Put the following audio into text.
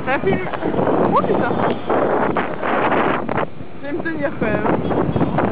Un film. Oh putain. Je vais me tenir quand même.